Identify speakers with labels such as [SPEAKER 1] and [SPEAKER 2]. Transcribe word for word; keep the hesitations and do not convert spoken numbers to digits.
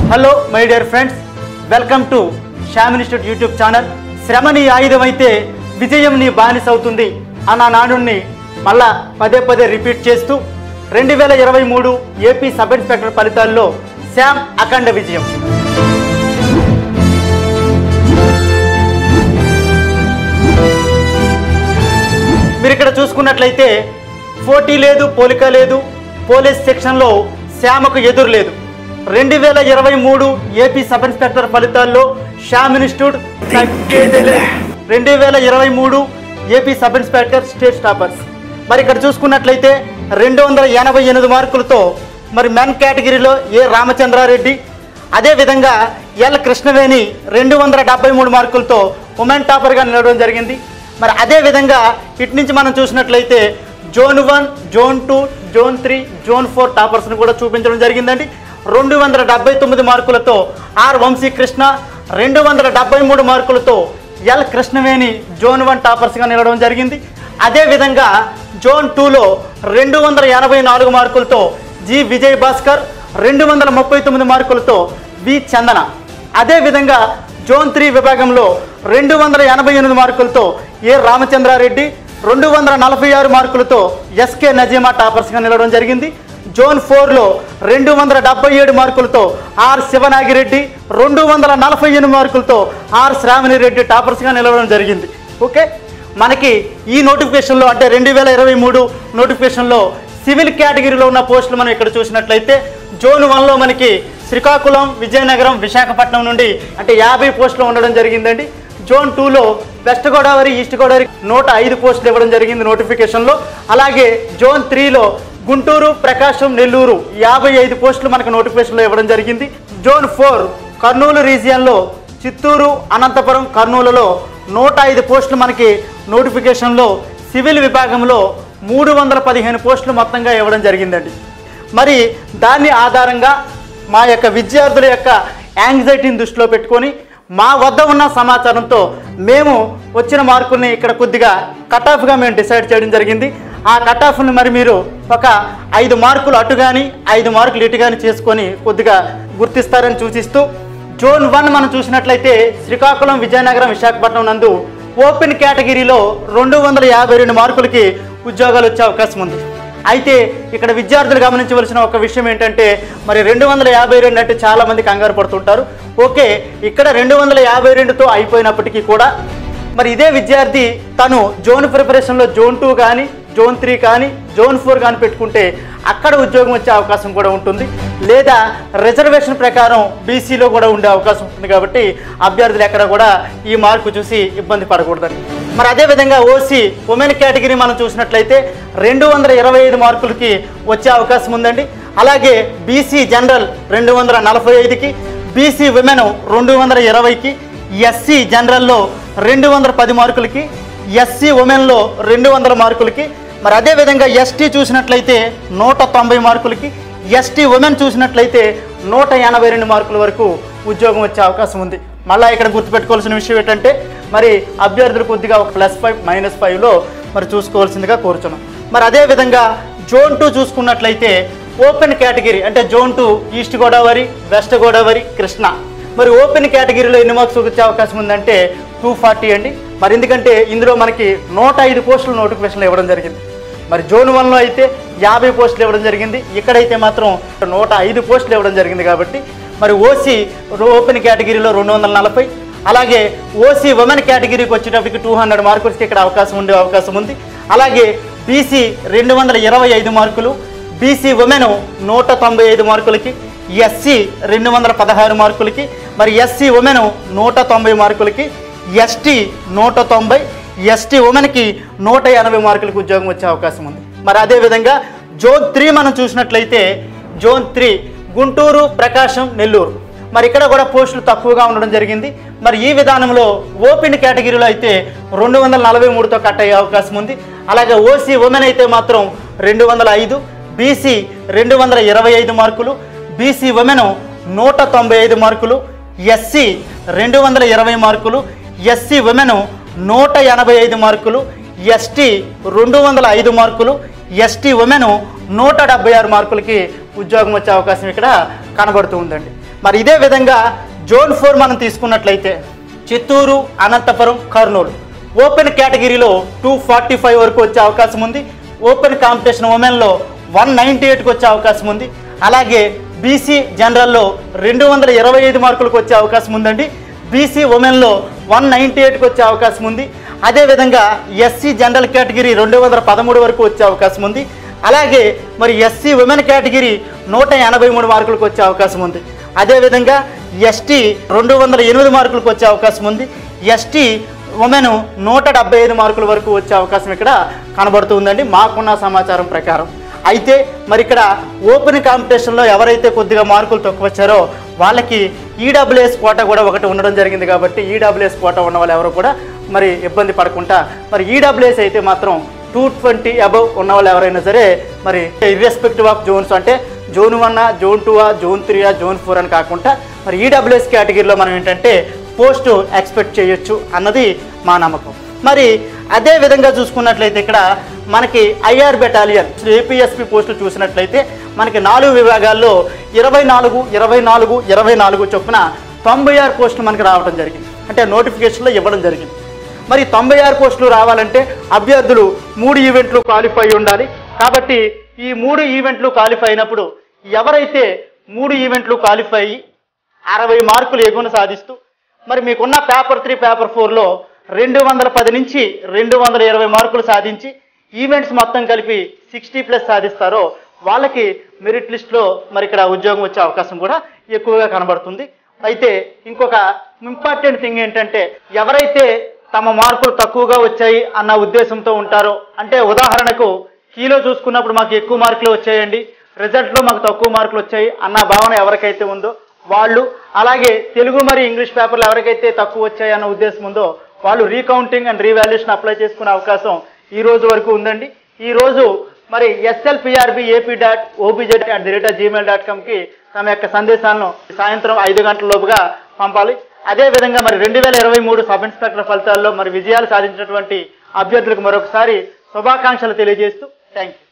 [SPEAKER 1] Hello my dear friends, welcome to Shyam institute YouTube channel. శ్రమ నీ ఆయుధం అయితే విజయం నీ బానిస అవుతుంది అన్న నానుడిని మళ్ళా పదే పదే రిపీట్ చేస్తూ రెండు వేల ఇరవై మూడు ఏపీ సబ్ ఇన్స్పెక్టర్ ఫలితాల్లో శ్యామ్ అఖండ విజయం. మీరు ఇక్కడ చూసుకున్నట్లయితే పోటీ లేదు, పోలిక లేదు, పోలీస్ సెక్షన్లో శ్యామకు ఎదురు లేదు. రెండు వేల ఇరవై మూడు ఏపీ సబ్ ఇన్స్పెక్టర్ ఫలితాల్లో శ్యామ్ ఇన్స్టిట్యూట్ రెండు వేల ఇరవై మూడు AP sub inspector state toppers. మరి ఇక్కడ చూసుకున్నట్లయితే రెండు వందల ఎనభై ఎనిమిది మార్కులతో మరి మెన్ కేటగిరీలో ఏ రామచంద్రారెడ్డి, అదేవిధంగా ఎల్ కృష్ణవేణి రెండు వందల డెబ్బై మూడు మార్కులతో ఉమెన్ టాపర్గా నిలవడం జరిగింది. మరి అదేవిధంగా ఇటు నుంచి మనం చూసినట్లయితే zone one, zone two, zone three, zone four టాపర్స్ని కూడా చూపించడం జరిగిందండి. రెండు వందల డెబ్బై తొమ్మిది మార్కులతో ఆర్ వంశీకృష్ణ, రెండు వందల డెబ్బై మూడు మార్కులతో ఎల్ కృష్ణవేణి జోన్ వన్ టాపర్స్గా నిలవడం జరిగింది. అదేవిధంగా జోన్ టూలో రెండు వందల ఎనభై నాలుగు మార్కులతో జి విజయ్ భాస్కర్, రెండు వందల ముప్పై తొమ్మిది మార్కులతో వి చందన. అదేవిధంగా జోన్ త్రీ విభాగంలో రెండు వందల ఎనభై ఎనిమిది మార్కులతో ఏ రామచంద్రారెడ్డి, రెండు వందల నలభై ఆరు మార్కులతో ఎస్కే నజీమా టాపర్స్గా నిలవడం జరిగింది. జోన్ ఫోర్లో రెండు వందల డెబ్బై ఏడు మార్కులతో ఆర్ శివనాగిరెడ్డి, రెండు వందల నలభై ఎనిమిది మార్కులతో ఆర్ శ్రావణి రెడ్డి టాపర్స్గా నిలవడం జరిగింది. ఓకే, మనకి ఈ నోటిఫికేషన్లో అంటే రెండు వేల ఇరవై మూడు నోటిఫికేషన్లో సివిల్ కేటగిరీలో ఉన్న పోస్టులు మనం ఇక్కడ చూసినట్లయితే జోన్ వన్లో మనకి శ్రీకాకుళం, విజయనగరం, విశాఖపట్నం నుండి అంటే యాభై పోస్టులు ఉండడం జరిగిందండి. జోన్ టూలో వెస్ట్ గోదావరి, ఈస్ట్ గోదావరి నూట ఐదు పోస్టులు ఇవ్వడం జరిగింది నోటిఫికేషన్లో. అలాగే జోన్ త్రీలో గుంటూరు, ప్రకాశం, నెల్లూరు యాభై ఐదు పోస్టులు మనకు నోటిఫికేషన్లో ఇవ్వడం జరిగింది. జోన్ ఫోర్ కర్నూలు రీజియన్లో చిత్తూరు, అనంతపురం, కర్నూలులో నూట ఐదు పోస్టులు మనకి నోటిఫికేషన్లో సివిల్ విభాగంలో మూడు వందల పదిహేను పోస్టులు మొత్తంగా ఇవ్వడం జరిగిందండి. మరి దాన్ని ఆధారంగా మా యొక్క విద్యార్థుల యొక్క యాంగ్జైటీని దృష్టిలో పెట్టుకొని మా వద్ద ఉన్న సమాచారంతో మేము వచ్చిన మార్కుల్ని ఇక్కడ కొద్దిగా కట్ ఆఫ్గా మేము డిసైడ్ చేయడం జరిగింది. ఆ కట్ ఆఫ్ని మరి మీరు ఒక ఐదు మార్కులు అటు కానీ ఐదు మార్కులు ఇటు కానీ చేసుకొని కొద్దిగా గుర్తిస్తారని సూచిస్తూ జోన్ వన్ మనం చూసినట్లయితే శ్రీకాకుళం, విజయనగరం, విశాఖపట్నం నందు ఓపెన్ కేటగిరీలో రెండు వందల యాభై రెండు మార్కులకి ఉద్యోగాలు వచ్చే అవకాశం ఉంది. అయితే ఇక్కడ విద్యార్థులు గమనించవలసిన ఒక విషయం ఏంటంటే మరి రెండు వందల యాభై రెండు అంటే చాలామంది కంగారు పడుతుంటారు. ఓకే, ఇక్కడ రెండు వందల యాభై రెండుతో అయిపోయినప్పటికీ కూడా మరి ఇదే విద్యార్థి తను జోన్ ప్రిపరేషన్లో జోన్ టూ కానీ, జోన్ త్రీ కానీ, జోన్ ఫోర్ కానీ పెట్టుకుంటే అక్కడ ఉద్యోగం వచ్చే అవకాశం కూడా ఉంటుంది. లేదా రిజర్వేషన్ ప్రకారం బీసీలో కూడా ఉండే అవకాశం ఉంటుంది. కాబట్టి అభ్యర్థులు ఎక్కడ కూడా ఈ మార్కు చూసి ఇబ్బంది పడకూడదని. మరి అదేవిధంగా ఓసీ ఉమెన్ కేటగిరీ మనం చూసినట్లయితే రెండు వందల ఇరవై ఐదు మార్కులకి వచ్చే అవకాశం ఉందండి. అలాగే బీసీ జనరల్ రెండు వందల నలభై ఐదుకి, బీసీ ఉమెన్ రెండు వందల ఇరవైకి, ఎస్సీ జనరల్లో రెండు వందల పది మార్కులకి, ఎస్సీ ఉమెన్లో రెండు వందల మార్కులకి, మరి అదేవిధంగా ఎస్టీ చూసినట్లయితే నూట తొంభై మార్కులకి, ఎస్టీ ఉమెన్ చూసినట్లయితే నూట ఎనభై రెండు మార్కుల వరకు ఉద్యోగం వచ్చే అవకాశం ఉంది. మళ్ళీ ఇక్కడ గుర్తుపెట్టుకోవాల్సిన విషయం ఏంటంటే మరి అభ్యర్థులు కొద్దిగా ఒక ప్లస్ ఫైవ్ మైనస్ ఫైవ్లో మరి చూసుకోవాల్సిందిగా కోరుచున్నాం. మరి అదేవిధంగా జోన్ టూ చూసుకున్నట్లయితే ఓపెన్ కేటగిరీ అంటే zone two east Godavari, west Godavari, Krishna. మరి ఓపెన్ కేటగిరీలో ఎన్ని మార్క్స్ వచ్చే అవకాశం ఉందంటే టూ ఫార్టీ అండి. మరి ఎందుకంటే ఇందులో మనకి నూట ఐదు పోస్టులు నోటిఫికేషన్లు ఇవ్వడం జరిగింది. మరి జోన్ వన్లో అయితే యాభై పోస్టులు ఇవ్వడం జరిగింది, ఇక్కడైతే మాత్రం నూట ఐదు పోస్టులు ఇవ్వడం జరిగింది. కాబట్టి మరి ఓసీ ఓపెన్ కేటగిరీలో రెండు వందల నలభై, అలాగే ఓసీ ఉమెన్ కేటగిరీకి వచ్చేటప్పటికి టూ హండ్రెడ్ మార్కులకి ఇక్కడ అవకాశం ఉండే అవకాశం ఉంది. అలాగే బీసీ రెండు వందల ఇరవై ఐదు మార్కులు, బీసీ ఉమెన్ నూట తొంభై ఐదు మార్కులకి, ఎస్సీ రెండు వందల పదహారు మార్కులకి, మరి ఎస్సీ ఉమెన్ నూట తొంభై మార్కులకి, ఎస్టీ నూట తొంభై, ఎస్టీ ఉమెన్కి నూట ఎనభై మార్కులకి ఉద్యోగం వచ్చే అవకాశం ఉంది. మరి అదేవిధంగా జోన్ త్రీ మనం చూసినట్లయితే జోన్ త్రీ గుంటూరు, ప్రకాశం, నెల్లూరు. మరి ఇక్కడ కూడా పోస్టులు తక్కువగా ఉండడం జరిగింది. మరి ఈ విధానంలో ఓపెన్ కేటగిరీలో అయితే రెండు వందల నలభై మూడుతో కట్ అయ్యే అవకాశం ఉంది. అలాగే ఓసీ ఉమెన్ అయితే మాత్రం రెండు వందల ఐదు, బీసీ రెండు వందల ఇరవై ఐదు మార్కులు, బీసీ ఉమెన్ నూట తొంభై ఐదు మార్కులు, ఎస్సీ రెండు వందల ఇరవై మార్కులు, ఎస్సీ ఉమెన్ నూట ఎనభై ఐదు మార్కులు, ఎస్టీ రెండు వందల ఐదు మార్కులు, ఎస్టీ ఉమెన్ నూట డెబ్బై ఆరు మార్కులకి ఉద్యోగం వచ్చే అవకాశం ఇక్కడ కనబడుతూ ఉందండి. మరి ఇదే విధంగా జోన్ ఫోర్ మనం తీసుకున్నట్లయితే చిత్తూరు, అనంతపురం, కర్నూలు ఓపెన్ కేటగిరీలో టూ ఫార్టీ ఫైవ్ వరకు వచ్చే అవకాశం ఉంది. ఓపెన్ కాంపిటీషన్ ఉమెన్లో వన్ నైంటీ ఎయిట్కి వచ్చే అవకాశం ఉంది. అలాగే బీసీ జనరల్లో రెండు వందల ఇరవై ఐదు మార్కులకు వచ్చే అవకాశం ఉందండి. బీసీ ఉమెన్లో వన్ నైంటీ ఎయిట్కి వచ్చే అవకాశం ఉంది. అదేవిధంగా ఎస్సీ జనరల్ కేటగిరీ రెండు వందల పదమూడు వరకు వచ్చే అవకాశం ఉంది. అలాగే మరి ఎస్సీ ఉమెన్ కేటగిరీ నూట ఎనభై మూడు మార్కులకు వచ్చే అవకాశం ఉంది. అదేవిధంగా ఎస్టీ రెండు వందల ఎనిమిది మార్కులకు వచ్చే అవకాశం ఉంది. ఎస్టీ ఉమెన్ నూట డెబ్బై ఐదు మార్కుల వరకు వచ్చే అవకాశం ఇక్కడ కనబడుతుందండి మాకున్న సమాచారం ప్రకారం. అయితే మరి ఇక్కడ ఓపెన్ కాంపిటీషన్లో ఎవరైతే కొద్దిగా మార్కులు తక్కువ వచ్చారో వాళ్ళకి ఈడబ్ల్యూఎస్ కోటా కూడా ఒకటి ఉండడం జరిగింది. కాబట్టి ఈడబ్ల్యూఎస్ కోటా ఉన్న వాళ్ళు ఎవరు కూడా మరి ఇబ్బంది పడకుండా మరి ఈడబ్ల్యూఎస్ అయితే మాత్రం టూ ట్వంటీ అబవ్ ఉన్న వాళ్ళు ఎవరైనా సరే మరి ఇర్రెస్పెక్టివ్ ఆఫ్ జోన్స్ అంటే zone one zone two zone three zone four అని కాకుండా మరి ఈడబ్ల్యూఎస్ కేటగిరీలో మనం ఏంటంటే పోస్టు ఎక్స్పెక్ట్ చేయొచ్చు అన్నది మా నమ్మకం. మరి అదే విధంగా చూసుకున్నట్లయితే ఇక్కడ మనకి ఐఆర్ బెటాలియన్ ఏపీఎస్పీ పోస్టులు చూసినట్లయితే మనకి నాలుగు విభాగాల్లో ఇరవై నాలుగు ఇరవై నాలుగు ఇరవై నాలుగు చొప్పున తొంభై ఆరు పోస్టులు మనకి రావడం జరిగింది. అంటే నోటిఫికేషన్లో ఇవ్వడం జరిగింది. మరి తొంభై ఆరు పోస్టులు రావాలంటే అభ్యర్థులు మూడు ఈవెంట్లు క్వాలిఫై ఉండాలి. కాబట్టి ఈ మూడు ఈవెంట్లు క్వాలిఫై అయినప్పుడు ఎవరైతే మూడు ఈవెంట్లు క్వాలిఫై అయ్యి అరవై మార్కులు ఎగువను సాధిస్తూ మరి మీకున్న పేపర్ త్రీ పేపర్ ఫోర్లో రెండు వందల పది నుంచి రెండు వందల ఇరవై మార్కులు సాధించి ఈవెంట్స్ మొత్తం కలిపి సిక్స్టీ ప్లస్ సాధిస్తారో వాళ్ళకి మెరిట్ లిస్ట్లో మరి ఇక్కడ ఉద్యోగం వచ్చే అవకాశం కూడా ఎక్కువగా కనబడుతుంది. అయితే ఇంకొక ఇంపార్టెంట్ థింగ్ ఏంటంటే ఎవరైతే తమ మార్కులు తక్కువగా వచ్చాయి అన్న ఉద్దేశంతో ఉంటారో, అంటే ఉదాహరణకు కీలో చూసుకున్నప్పుడు మాకు ఎక్కువ మార్కులు వచ్చాయండి, రిజల్ట్లో మాకు తక్కువ మార్కులు వచ్చాయి అన్న భావన ఎవరికైతే ఉందో వాళ్ళు, అలాగే తెలుగు మరి ఇంగ్లీష్ పేపర్లు ఎవరికైతే తక్కువ వచ్చాయి అన్న ఉద్దేశం ఉందో వాళ్ళు రీకౌంటింగ్ అండ్ రీవాల్యుయేషన్ అప్లై చేసుకునే అవకాశం ఈ రోజు వరకు ఉందండి. ఈ రోజు మరి SLPRB AP dot OBZ at the rate of Gmail dot కామ్కి తమ యొక్క సందేశాలను సాయంత్రం ఐదు గంటల లోపుగా పంపాలి. అదేవిధంగా మరి రెండు వేల ఇరవై మూడు సబ్ ఇన్స్పెక్టర్ ఫలితాల్లో మరి విజయాలు సాధించినటువంటి అభ్యర్థులకు మరొకసారి శుభాకాంక్షలు తెలియజేస్తూ థ్యాంక్ యూ.